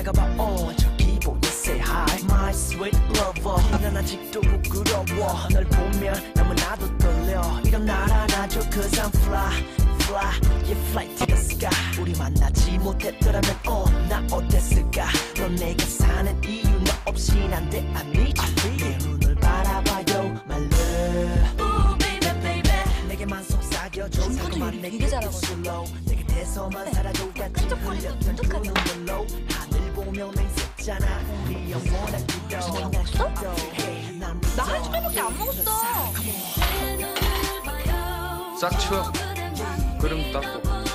다가봐 저기 보여 say hi my sweet lover 난 아직도 부끄러워 널 보면 너무나도 떨려 일어나라 나줘 cause I'm fly yeah fly to the sky 우리 만나지 못했더라면 나 어땠을까 넌 내가 사는 이유 너 없이 난 돼 I need you 내 눈을 바라봐요 my love Ooh baby baby 내게만 속삭여줘 자꾸만 내게 입술로 내 곁에서만 살아도 같이 흘렸던 그 눈물로 하늘 보며 맹세잖아 우리 영원한 기도 나 한 숟갈밖에 안 먹었어. 싹 치워. 그럼 닦고.